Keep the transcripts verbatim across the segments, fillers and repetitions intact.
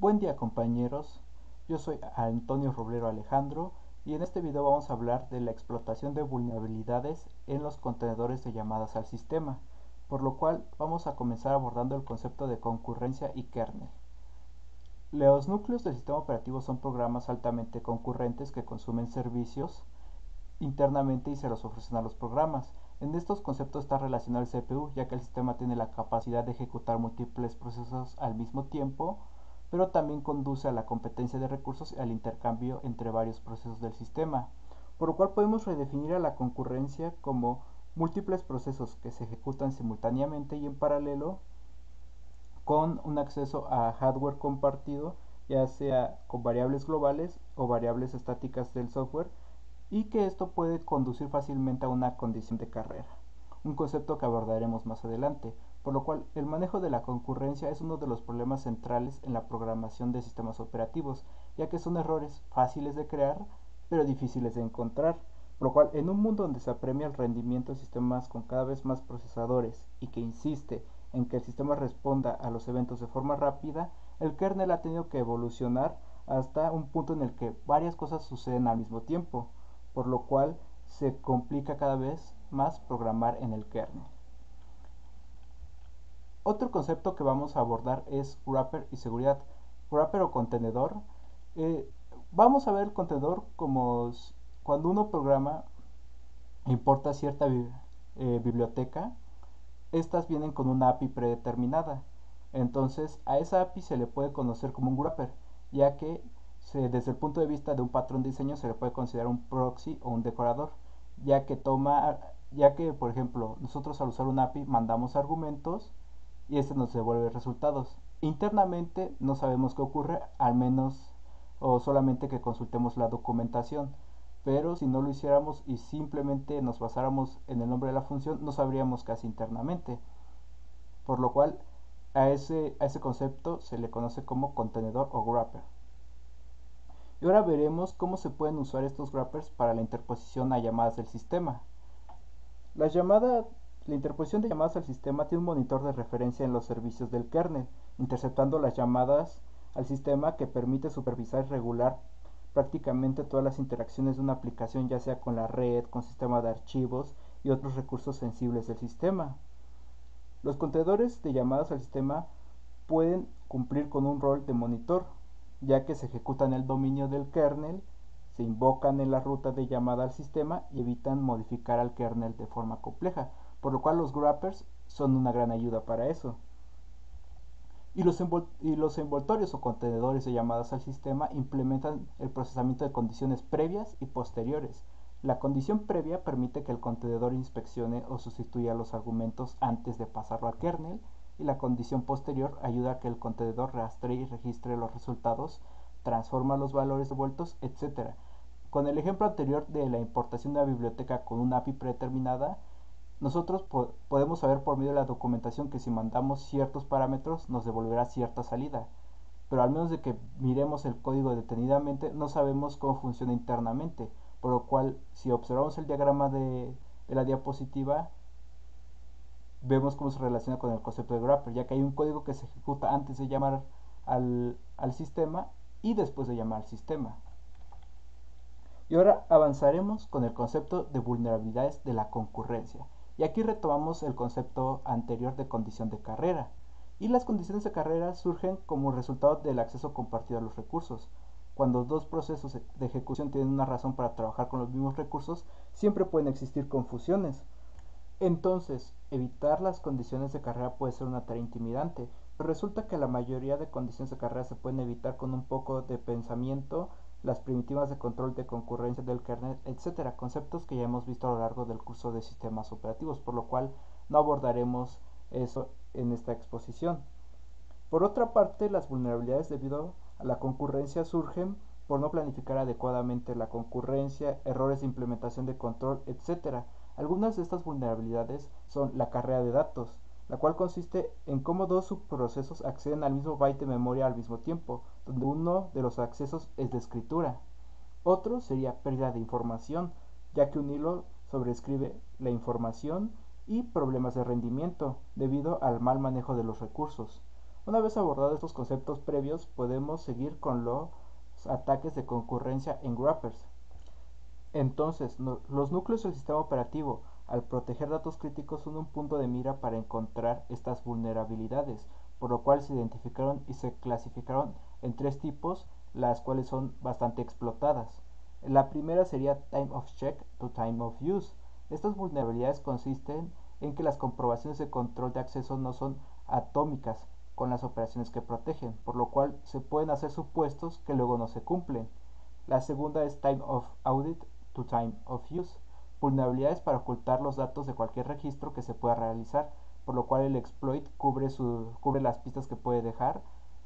Buen día compañeros, yo soy Antonio Roblero Alejandro y en este video vamos a hablar de la explotación de vulnerabilidades en los contenedores de llamadas al sistema, por lo cual vamos a comenzar abordando el concepto de concurrencia y kernel. Los núcleos del sistema operativo son programas altamente concurrentes que consumen servicios internamente y se los ofrecen a los programas. En estos conceptos está relacionado el C P U, ya que el sistema tiene la capacidad de ejecutar múltiples procesos al mismo tiempo, pero también conduce a la competencia de recursos y al intercambio entre varios procesos del sistema, por lo cual podemos redefinir a la concurrencia como múltiples procesos que se ejecutan simultáneamente y en paralelo con un acceso a hardware compartido, ya sea con variables globales o variables estáticas del software, y que esto puede conducir fácilmente a una condición de carrera, un concepto que abordaremos más adelante, por lo cual el manejo de la concurrencia es uno de los problemas centrales en la programación de sistemas operativos, ya que son errores fáciles de crear pero difíciles de encontrar, por lo cual en un mundo donde se apremia el rendimiento de sistemas con cada vez más procesadores y que insiste en que el sistema responda a los eventos de forma rápida, el kernel ha tenido que evolucionar hasta un punto en el que varias cosas suceden al mismo tiempo, por lo cual se complica cada vez más programar en el kernel. Otro concepto que vamos a abordar es wrapper y seguridad. Wrapper o contenedor. Eh, vamos a ver el contenedor como cuando uno programa e importa cierta bi eh, biblioteca. Estas vienen con una A P I predeterminada. Entonces a esa A P I se le puede conocer como un wrapper, ya que se, desde el punto de vista de un patrón de diseño se le puede considerar un proxy o un decorador, ya que toma, ya que por ejemplo nosotros al usar una A P I mandamos argumentos y este nos devuelve resultados. Internamente no sabemos qué ocurre, al menos o solamente que consultemos la documentación, pero si no lo hiciéramos y simplemente nos basáramos en el nombre de la función, no sabríamos qué hace internamente, por lo cual a ese, a ese concepto se le conoce como contenedor o wrapper. Y ahora veremos cómo se pueden usar estos wrappers para la interposición a llamadas del sistema. La llamada, la interposición de llamadas al sistema tiene un monitor de referencia en los servicios del kernel, interceptando las llamadas al sistema que permite supervisar y regular prácticamente todas las interacciones de una aplicación, ya sea con la red, con sistema de archivos y otros recursos sensibles del sistema. Los contenedores de llamadas al sistema pueden cumplir con un rol de monitor, ya que se ejecutan en el dominio del kernel, se invocan en la ruta de llamada al sistema y evitan modificar al kernel de forma compleja, por lo cual los wrappers son una gran ayuda para eso. Y los, y los envoltorios o contenedores de llamadas al sistema implementan el procesamiento de condiciones previas y posteriores. La condición previa permite que el contenedor inspeccione o sustituya los argumentos antes de pasarlo al kernel, y la condición posterior ayuda a que el contenedor rastree y registre los resultados, transforma los valores devueltos, etcétera. Con el ejemplo anterior de la importación de una biblioteca con una A P I predeterminada, nosotros po podemos saber por medio de la documentación que si mandamos ciertos parámetros nos devolverá cierta salida, pero al menos de que miremos el código detenidamente no sabemos cómo funciona internamente, por lo cual si observamos el diagrama de, de la diapositiva vemos cómo se relaciona con el concepto de wrapper, ya que hay un código que se ejecuta antes de llamar al, al sistema y después de llamar al sistema. Y ahora avanzaremos con el concepto de vulnerabilidades de la concurrencia. Y aquí retomamos el concepto anterior de condición de carrera. Y las condiciones de carrera surgen como resultado del acceso compartido a los recursos. Cuando dos procesos de ejecución tienen una razón para trabajar con los mismos recursos, siempre pueden existir confusiones. Entonces, evitar las condiciones de carrera puede ser una tarea intimidante, pero resulta que la mayoría de condiciones de carrera se pueden evitar con un poco de pensamiento, las primitivas de control de concurrencia del kernel, etcétera, conceptos que ya hemos visto a lo largo del curso de sistemas operativos, por lo cual no abordaremos eso en esta exposición. Por otra parte, las vulnerabilidades debido a la concurrencia surgen por no planificar adecuadamente la concurrencia, errores de implementación de control, etcétera. Algunas de estas vulnerabilidades son la carrera de datos, la cual consiste en cómo dos subprocesos acceden al mismo byte de memoria al mismo tiempo, donde uno de los accesos es de escritura. Otro sería pérdida de información, ya que un hilo sobreescribe la información, y problemas de rendimiento debido al mal manejo de los recursos. Una vez abordados estos conceptos previos, podemos seguir con los ataques de concurrencia en wrappers. Entonces, no, los núcleos del sistema operativo, al proteger datos críticos, son un punto de mira para encontrar estas vulnerabilidades, por lo cual se identificaron y se clasificaron en tres tipos, las cuales son bastante explotadas. La primera sería time of check to time of use. Estas vulnerabilidades consisten en que las comprobaciones de control de acceso no son atómicas con las operaciones que protegen, por lo cual se pueden hacer supuestos que luego no se cumplen. La segunda es time of audit to time of use, vulnerabilidades para ocultar los datos de cualquier registro que se pueda realizar, por lo cual el exploit cubre, su, cubre las pistas que puede dejar.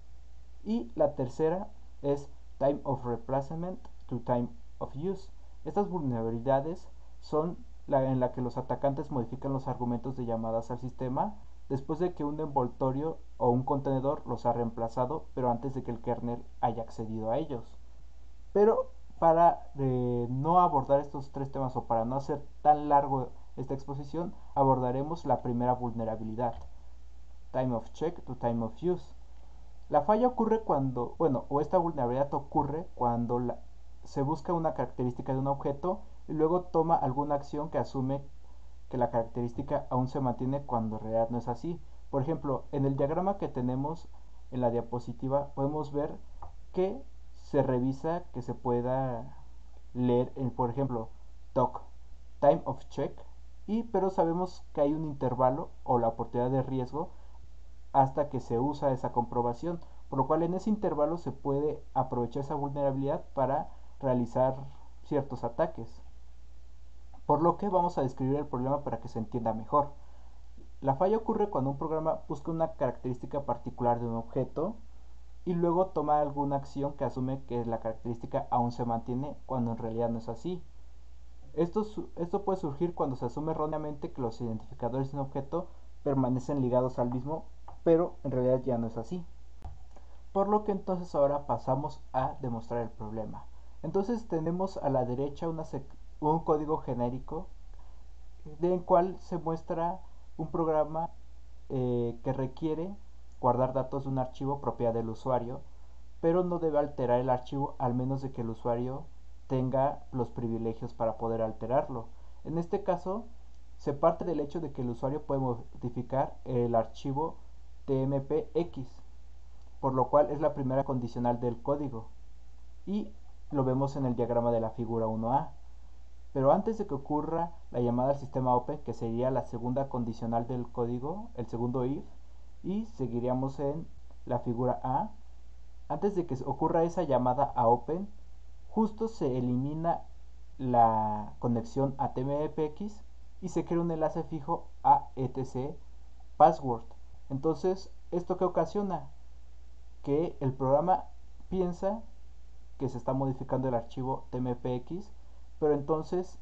Y la tercera es time of replacement to time of use. Estas vulnerabilidades son la en la que los atacantes modifican los argumentos de llamadas al sistema después de que un envoltorio o un contenedor los ha reemplazado, pero antes de que el kernel haya accedido a ellos. Pero para eh, no abordar estos tres temas o para no hacer tan largo esta exposición, abordaremos la primera vulnerabilidad, time of check to time of use. La falla ocurre cuando, bueno, o esta vulnerabilidad ocurre cuando la, se busca una característica de un objeto y luego toma alguna acción que asume que la característica aún se mantiene cuando en realidad no es así. Por ejemplo, en el diagrama que tenemos en la diapositiva podemos ver que se revisa que se pueda leer, en, por ejemplo, toc, time of check, y pero sabemos que hay un intervalo o la oportunidad de riesgo hasta que se usa esa comprobación, por lo cual en ese intervalo se puede aprovechar esa vulnerabilidad para realizar ciertos ataques. Por lo que vamos a describir el problema para que se entienda mejor. La falla ocurre cuando un programa busca una característica particular de un objeto y luego toma alguna acción que asume que la característica aún se mantiene cuando en realidad no es así. Esto, esto puede surgir cuando se asume erróneamente que los identificadores de un objeto permanecen ligados al mismo, pero en realidad ya no es así. Por lo que entonces ahora pasamos a demostrar el problema. Entonces tenemos a la derecha una un código genérico del cual se muestra un programa eh, que requiere guardar datos de un archivo propiedad del usuario, pero no debe alterar el archivo al menos de que el usuario tenga los privilegios para poder alterarlo. En este caso, se parte del hecho de que el usuario puede modificar el archivo tmpx, por lo cual es la primera condicional del código, y lo vemos en el diagrama de la figura uno a. Pero antes de que ocurra la llamada al sistema open, que sería la segunda condicional del código, el segundo if, y seguiríamos en la figura A, antes de que ocurra esa llamada a open, justo se elimina la conexión a tmpx y se crea un enlace fijo a etc password. Entonces, ¿esto qué ocasiona? Que el programa piensa que se está modificando el archivo tmpx, pero entonces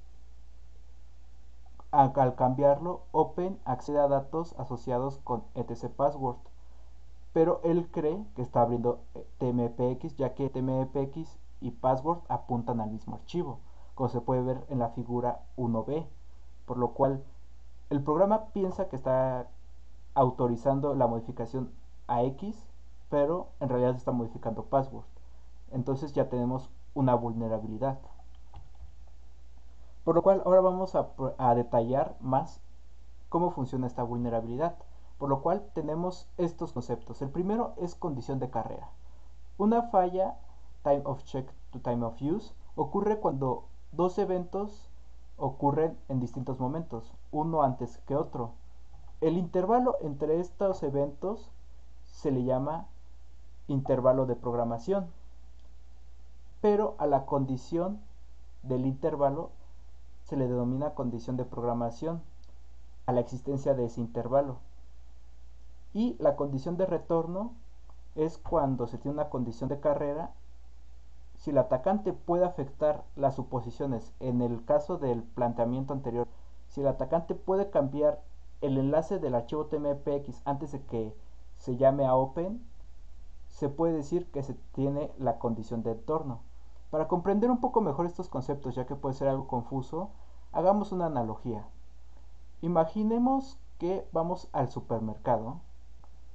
al cambiarlo, Open accede a datos asociados con etc password, pero él cree que está abriendo tmpx, ya que tmpx y password apuntan al mismo archivo, como se puede ver en la figura uno b, por lo cual el programa piensa que está autorizando la modificación a X, pero en realidad se está modificando password. Entonces ya tenemos una vulnerabilidad. Por lo cual ahora vamos a, a detallar más cómo funciona esta vulnerabilidad. Por lo cual tenemos estos conceptos. El primero es condición de carrera. Una falla time of check to time of use ocurre cuando dos eventos ocurren en distintos momentos, uno antes que otro. El intervalo entre estos eventos se le llama intervalo de programación, pero a la condición del intervalo se le denomina condición de programación a la existencia de ese intervalo. Y la condición de retorno es cuando se tiene una condición de carrera. Si el atacante puede afectar las suposiciones, en el caso del planteamiento anterior, si el atacante puede cambiar el enlace del archivo tmpx antes de que se llame a open, se puede decir que se tiene la condición de retorno. Para comprender un poco mejor estos conceptos, ya que puede ser algo confuso, hagamos una analogía. Imaginemos que vamos al supermercado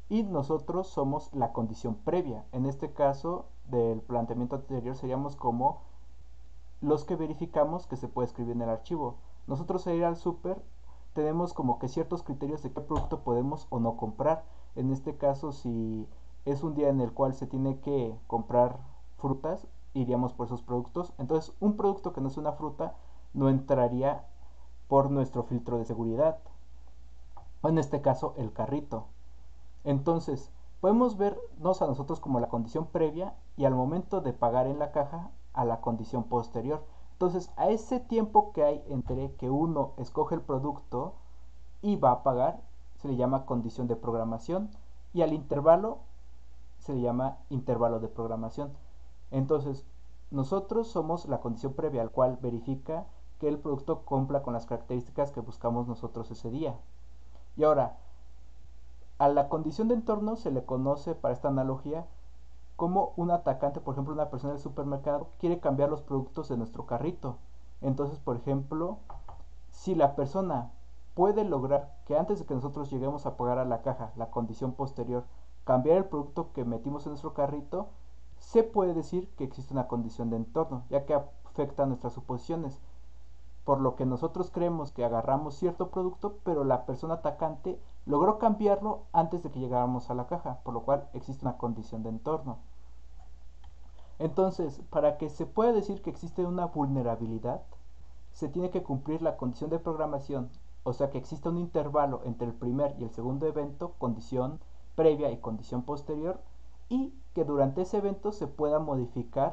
y nosotros somos la condición previa. En este caso del planteamiento anterior seríamos como los que verificamos que se puede escribir en el archivo. Nosotros al ir al súper tenemos como que ciertos criterios de qué producto podemos o no comprar. En este caso, si es un día en el cual se tiene que comprar frutas, iríamos por esos productos. Entonces, un producto que no es una fruta no entraría por nuestro filtro de seguridad. O en este caso, el carrito. Entonces, podemos vernos a nosotros como la condición previa y al momento de pagar en la caja a la condición posterior. Entonces, a ese tiempo que hay entre que uno escoge el producto y va a pagar, se le llama condición de programación, y al intervalo se le llama intervalo de programación. Entonces, nosotros somos la condición previa al cual verifica que el producto cumpla con las características que buscamos nosotros ese día. Y ahora, a la condición de entorno se le conoce para esta analogía como un atacante, por ejemplo, una persona del supermercado quiere cambiar los productos de nuestro carrito. Entonces, por ejemplo, si la persona puede lograr que antes de que nosotros lleguemos a pagar a la caja, la condición posterior, cambiar el producto que metimos en nuestro carrito, se puede decir que existe una condición de entorno, ya que afecta a nuestras suposiciones. Por lo que nosotros creemos que agarramos cierto producto, pero la persona atacante logró cambiarlo antes de que llegáramos a la caja, por lo cual existe una condición de entorno. Entonces, para que se pueda decir que existe una vulnerabilidad, se tiene que cumplir la condición de programación, o sea que existe un intervalo entre el primer y el segundo evento, condición previa y condición posterior, y que durante ese evento se pueda modificar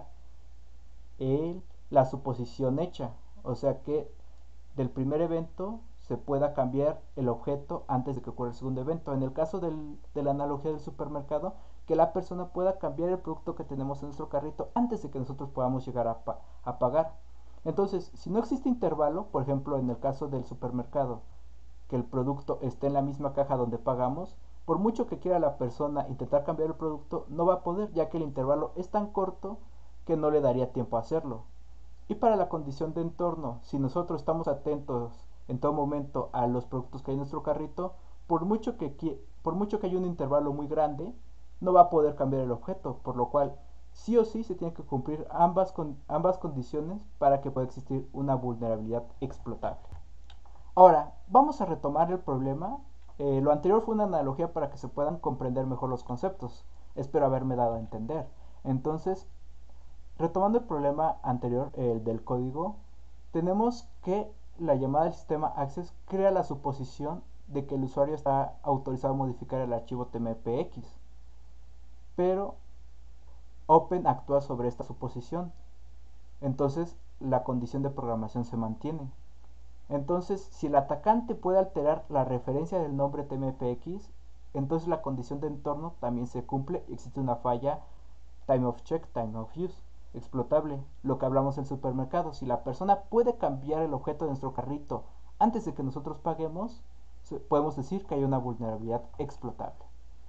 el, la suposición hecha, o sea que del primer evento se pueda cambiar el objeto antes de que ocurra el segundo evento. En el caso del, de la analogía del supermercado, que la persona pueda cambiar el producto que tenemos en nuestro carrito antes de que nosotros podamos llegar a, pa a pagar. Entonces, si no existe intervalo, por ejemplo en el caso del supermercado, que el producto esté en la misma caja donde pagamos, por mucho que quiera la persona intentar cambiar el producto, no va a poder, ya que el intervalo es tan corto que no le daría tiempo a hacerlo. Y para la condición de entorno, si nosotros estamos atentos en todo momento a los productos que hay en nuestro carrito, por mucho que, por mucho que haya un intervalo muy grande, no va a poder cambiar el objeto, por lo cual sí o sí se tienen que cumplir ambas, con, ambas condiciones para que pueda existir una vulnerabilidad explotable. Ahora, vamos a retomar el problema. Eh, lo anterior fue una analogía para que se puedan comprender mejor los conceptos. Espero haberme dado a entender. Entonces, retomando el problema anterior, el del código, tenemos que la llamada del sistema access crea la suposición de que el usuario está autorizado a modificar el archivo T M P X, pero Open actúa sobre esta suposición. Entonces la condición de programación se mantiene. Entonces, si el atacante puede alterar la referencia del nombre T M P X, entonces la condición de entorno también se cumple y existe una falla time of check, time of use, explotable. Lo que hablamos en el supermercado, si la persona puede cambiar el objeto de nuestro carrito antes de que nosotros paguemos, podemos decir que hay una vulnerabilidad explotable.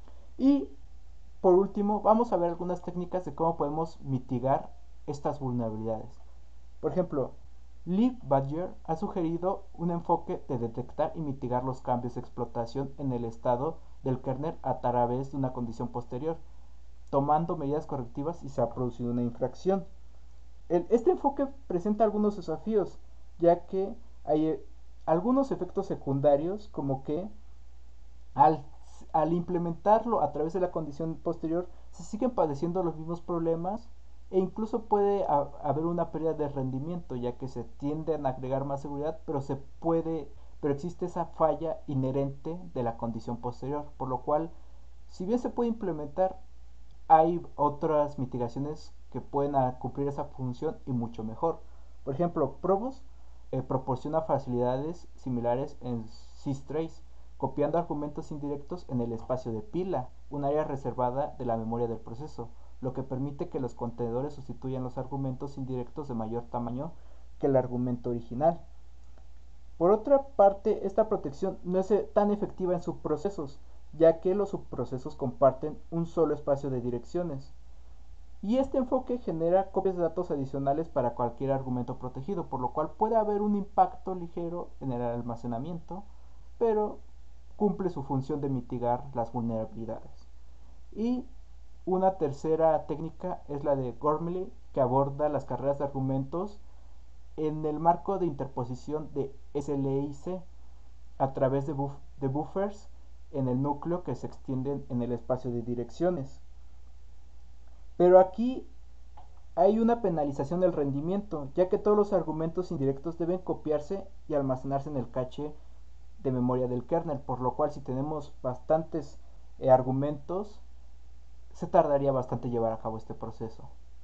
Y por último, vamos a ver algunas técnicas de cómo podemos mitigar estas vulnerabilidades. Por ejemplo, Lee Badger ha sugerido un enfoque de detectar y mitigar los cambios de explotación en el estado del kernel a través de una condición posterior, tomando medidas correctivas si se ha producido una infracción. El, este enfoque presenta algunos desafíos, ya que hay eh, algunos efectos secundarios, como que al, al implementarlo a través de la condición posterior se siguen padeciendo los mismos problemas e incluso puede a, haber una pérdida de rendimiento, ya que se tienden a agregar más seguridad, pero se puede, pero existe esa falla inherente de la condición posterior, por lo cual, si bien se puede implementar, hay otras mitigaciones que pueden cumplir esa función y mucho mejor. Por ejemplo, Probus eh, proporciona facilidades similares en systrace, copiando argumentos indirectos en el espacio de pila, un área reservada de la memoria del proceso, lo que permite que los contenedores sustituyan los argumentos indirectos de mayor tamaño que el argumento original. Por otra parte, esta protección no es tan efectiva en subprocesos, ya que los subprocesos comparten un solo espacio de direcciones. Y este enfoque genera copias de datos adicionales para cualquier argumento protegido, por lo cual puede haber un impacto ligero en el almacenamiento, pero cumple su función de mitigar las vulnerabilidades. Y una tercera técnica es la de Gormley, que aborda las carreras de argumentos en el marco de interposición de S L I C a través de, buff de buffers en el núcleo que se extienden en el espacio de direcciones. Pero aquí hay una penalización del rendimiento, ya que todos los argumentos indirectos deben copiarse y almacenarse en el caché de memoria del kernel, por lo cual si tenemos bastantes eh, argumentos, se tardaría bastante llevar a cabo este proceso.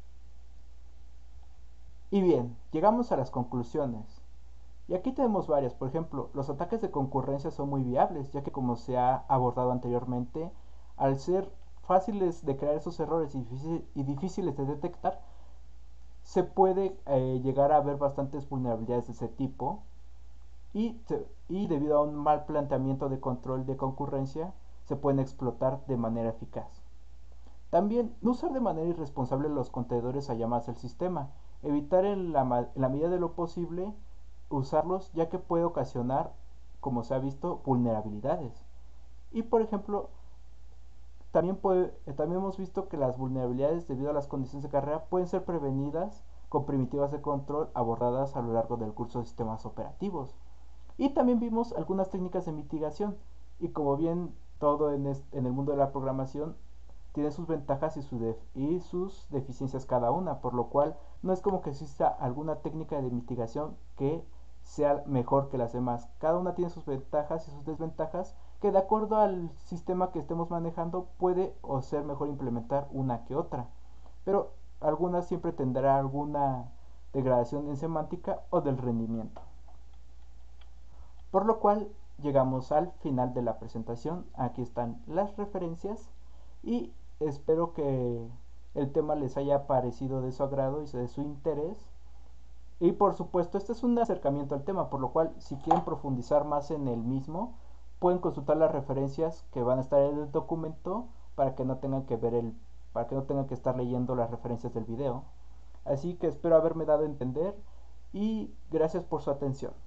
Y bien, llegamos a las conclusiones. Y aquí tenemos varias. Por ejemplo, los ataques de concurrencia son muy viables, ya que como se ha abordado anteriormente, al ser fáciles de crear esos errores y, difícil, y difíciles de detectar, se puede eh, llegar a ver bastantes vulnerabilidades de ese tipo y, y debido a un mal planteamiento de control de concurrencia se pueden explotar de manera eficaz. También no usar de manera irresponsable los contenedores a llamadas del sistema, evitar en la, en la medida de lo posible usarlos, ya que puede ocasionar, como se ha visto, vulnerabilidades. Y por ejemplo, también, puede, eh, también hemos visto que las vulnerabilidades debido a las condiciones de carrera pueden ser prevenidas con primitivas de control abordadas a lo largo del curso de sistemas operativos. Y también vimos algunas técnicas de mitigación. Y como bien todo en, en el mundo de la programación tiene sus ventajas y, su def y sus deficiencias cada una, por lo cual no es como que exista alguna técnica de mitigación que sea mejor que las demás. Cada una tiene sus ventajas y sus desventajas que de acuerdo al sistema que estemos manejando puede o ser mejor implementar una que otra. Pero algunas siempre tendrá alguna degradación en semántica o del rendimiento. Por lo cual llegamos al final de la presentación. Aquí están las referencias y espero que el tema les haya parecido de su agrado y de su interés. Y por supuesto, este es un acercamiento al tema, por lo cual si quieren profundizar más en el mismo, pueden consultar las referencias que van a estar en el documento para que no tengan que ver el para que no tengan que estar leyendo las referencias del video. Así que espero haberme dado a entender y gracias por su atención.